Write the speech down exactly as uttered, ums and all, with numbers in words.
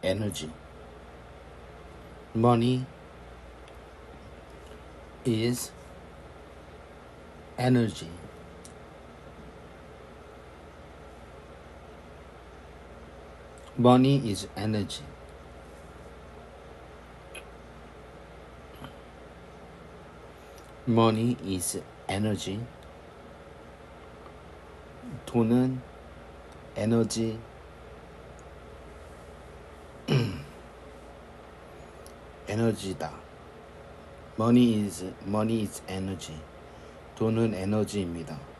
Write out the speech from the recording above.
energy. Money is energy. Money is energy. Money is energy. 돈은 에너지. 에너지다. Money is money is energy. 돈은 에너지입니다.